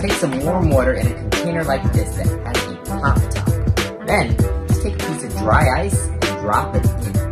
Take some warm water in a container like this that has a pop top. Then, just take a piece of dry ice and drop it in